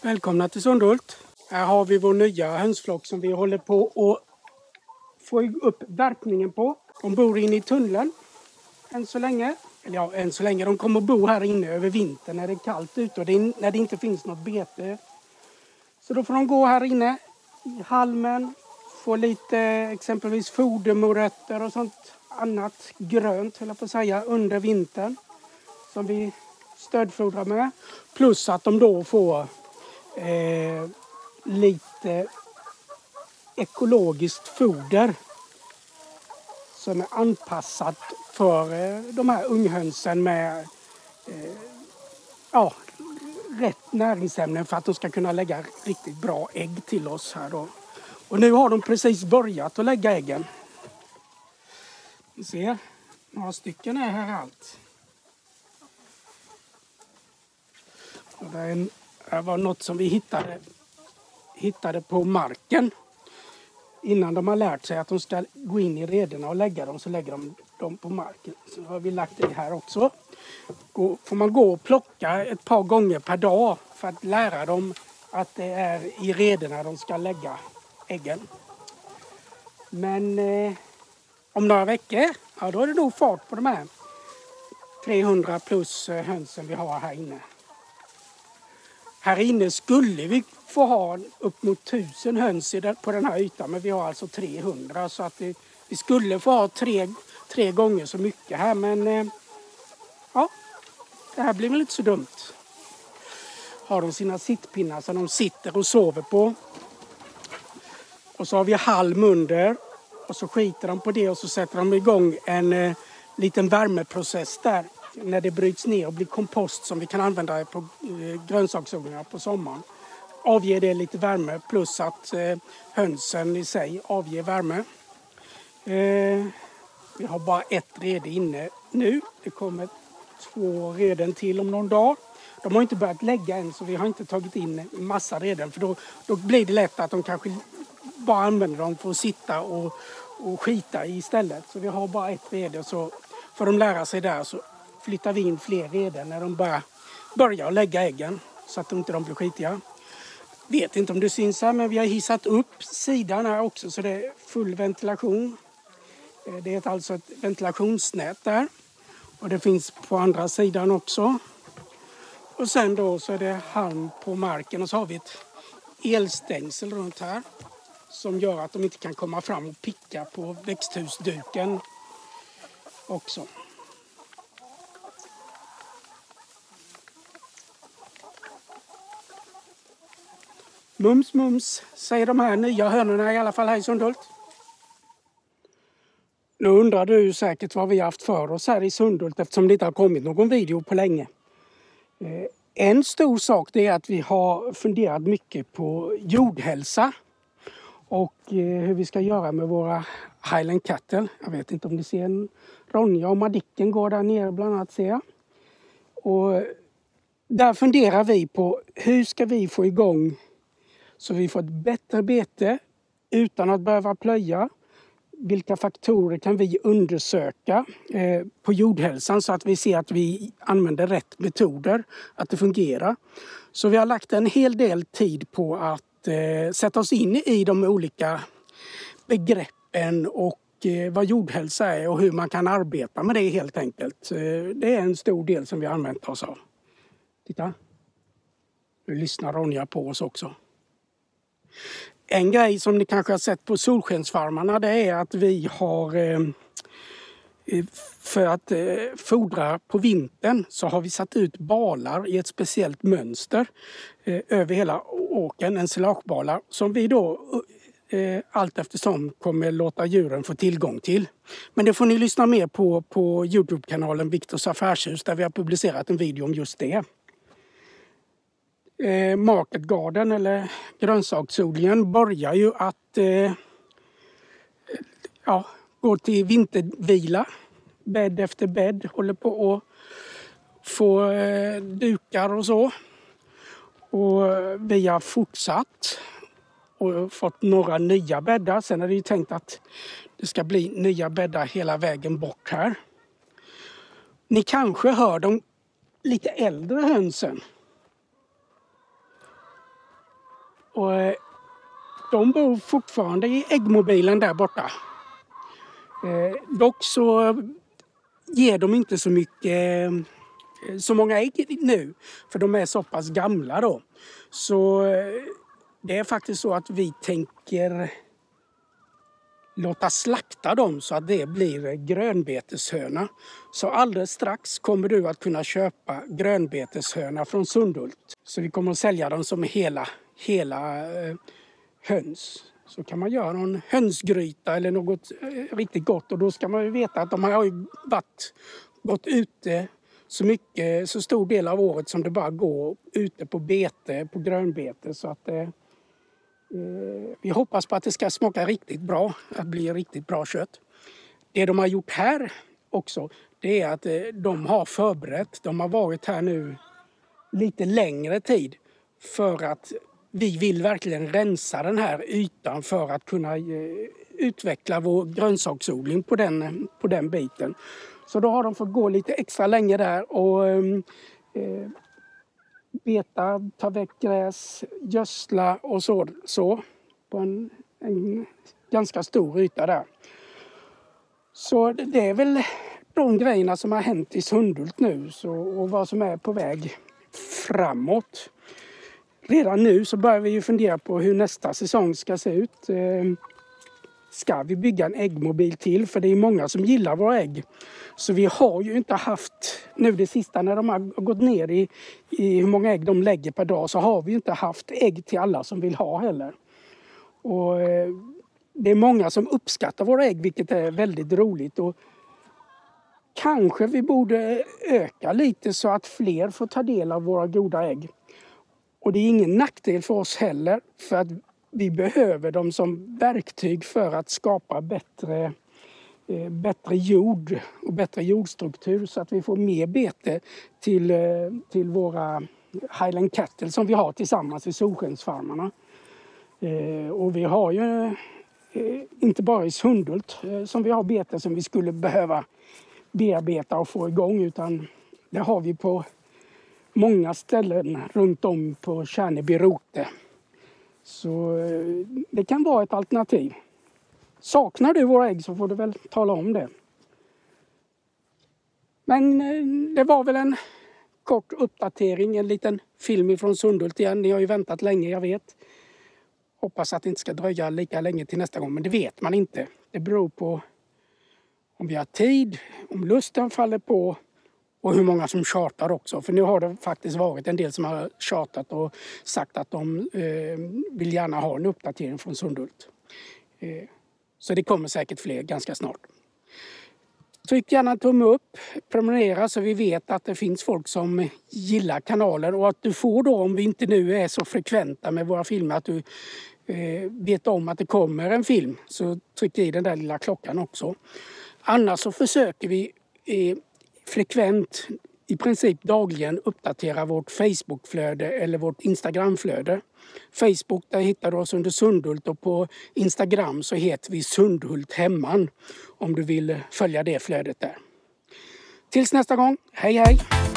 Välkomna till Sundhult. Här har vi vår nya hönsflock som vi håller på att få upp värpningen på. De bor inne i tunneln än så länge. Eller ja, än så länge. De kommer att bo här inne över vintern när det är kallt ute och när det inte finns något bete. Så då får de gå här inne i halmen, få lite exempelvis fodermorötter och sånt annat grönt, höll jag på att säga, under vintern som vi stödfodrar med. Plus att de då får lite ekologiskt foder som är anpassat för de här unghönsen med rätt näringsämnen för att de ska kunna lägga riktigt bra ägg till oss här då. Och nu har de precis börjat att lägga äggen. Ni ser, några stycken är här allt. Och det var något som vi hittade på marken. Innan de har lärt sig att de ska gå in i rederna och lägga dem så lägger de dem på marken. Så har vi lagt det här också. Får man gå och plocka ett par gånger per dag för att lära dem att det är i rederna de ska lägga äggen. Men om några veckor, ja, då är det nog fart på de här 300 plus hönsen vi har här inne. Här inne skulle vi få ha upp mot 1000 höns på den här ytan, men vi har alltså 300 så att vi skulle få ha tre gånger så mycket här, men ja, det här blir väl inte så dumt. Har de sina sittpinnar som de sitter och sover på. Och så har vi halm under och så skiter de på det och så sätter de igång en liten värmeprocess där. När det bryts ner och blir kompost som vi kan använda på grönsaksodlingar på sommaren. Avger det lite värme plus att hönsen i sig avger värme. Vi har bara ett rede inne nu. Det kommer 2 reden till om någon dag. De har inte börjat lägga än så vi har inte tagit in massa reden. För då blir det lätt att de kanske bara använder dem för att sitta och skita istället. Så vi har bara ett rede så får de lära sig där så flyttar vi in fler reden när de börjar lägga äggen så att de inte blir skitiga. Vet inte om det syns här men vi har hissat upp sidan här också så det är full ventilation. Det är alltså ett ventilationsnät där och det finns på andra sidan också. Och sen då så är det halm på marken och så har vi ett elstängsel runt här som gör att de inte kan komma fram och picka på växthusduken också. Mums, mums, säger de här nya hönorna i alla fall här i Sundhult. Nu undrar du säkert vad vi har haft för oss här i Sundhult eftersom det inte har kommit någon video på länge. En stor sak det är att vi har funderat mycket på jordhälsa och hur vi ska göra med våra Highland Cattle. Jag vet inte om ni ser en Ronja och Madicken går där nere bland annat ser jag. Och där funderar vi på hur ska vi få igång så vi får ett bättre bete utan att behöva plöja. Vilka faktorer kan vi undersöka på jordhälsan så att vi ser att vi använder rätt metoder, att det fungerar. Så vi har lagt en hel del tid på att sätta oss in i de olika begreppen och vad jordhälsa är och hur man kan arbeta med det helt enkelt. Det är en stor del som vi har använt oss av. Titta, nu lyssnar Ronja på oss också. En grej som ni kanske har sett på solskensfarmarna det är att vi har för att fodra på vintern så har vi satt ut balar i ett speciellt mönster över hela åkern, ensilagebalar som vi då allt eftersom kommer låta djuren få tillgång till. Men det får ni lyssna mer på Youtube-kanalen Viktors affärshus där vi har publicerat en video om just det. Market Garden eller grönsaksodlingen börjar ju att gå till vintervila. Bädd efter bädd håller på att få dukar och så. Och vi har fortsatt och fått några nya bäddar. Sen är det ju tänkt att det ska bli nya bäddar hela vägen bort här. Ni kanske hör de lite äldre hönsen. Och de bor fortfarande i äggmobilen där borta. Dock så ger de inte så många ägg nu, för de är så pass gamla då. Så det är faktiskt så att vi tänker låta slakta dem så att det blir grönbeteshöna. Så alldeles strax kommer du att kunna köpa grönbeteshöna från Sundhult. Så vi kommer att sälja dem som hela höns. Så kan man göra någon hönsgryta eller något riktigt gott. Och då ska man ju veta att de har ju gått ute så stor del av året som det bara går ute på bete, på grönbete. Så att vi hoppas på att det ska smaka riktigt bra, att bli riktigt bra kött. Det de har gjort här också, det är att de har förberett. De har varit här nu lite längre tid för att vi vill verkligen rensa den här ytan för att kunna utveckla vår grönsaksodling på den biten. Så då har de fått gå lite extra länge där och beta, ta väck gräs, gödsla och så på en ganska stor yta där. Så det är väl de grejerna som har hänt i Sundhult nu och vad som är på väg framåt. Redan nu så börjar vi ju fundera på hur nästa säsong ska se ut. Ska vi bygga en äggmobil till? För det är många som gillar våra ägg. Så vi har ju inte haft, nu det sista när de har gått ner i hur många ägg de lägger per dag, så har vi inte haft ägg till alla som vill ha heller. Och det är många som uppskattar våra ägg, vilket är väldigt roligt. Och kanske vi borde öka lite så att fler får ta del av våra goda ägg. Och det är ingen nackdel för oss heller, för att vi behöver dem som verktyg för att skapa bättre jord och bättre jordstruktur så att vi får mer bete till våra Highland Cattle som vi har tillsammans i solskensfarmarna. Och vi har ju inte bara i Sundhult som vi har bete som vi skulle behöva bearbeta och få igång, utan det har vi på många ställen runt om på Tjärneby Rote. Så det kan vara ett alternativ. Saknar du våra ägg så får du väl tala om det. Men det var väl en kort uppdatering, en liten film från Sundhult igen. Ni har ju väntat länge, jag vet. Hoppas att det inte ska dröja lika länge till nästa gång, men det vet man inte. Det beror på om vi har tid, om lusten faller på och hur många som tjatar också. För nu har det faktiskt varit en del som har tjatat och sagt att de vill gärna ha en uppdatering från Sundhult. Så det kommer säkert fler ganska snart. Tryck gärna en tumme upp, prenumerera så vi vet att det finns folk som gillar kanalen. Och att du får då, om vi inte nu är så frekventa med våra filmer, att du vet om att det kommer en film. Så tryck i den där lilla klockan också. Annars så försöker vi frekvent, i princip dagligen, uppdatera vårt Facebookflöde eller vårt Instagramflöde. Facebook, där hittar du oss under Sundhult, och på Instagram så heter vi Sundhult Hemman om du vill följa det flödet där. Tills nästa gång, hej hej!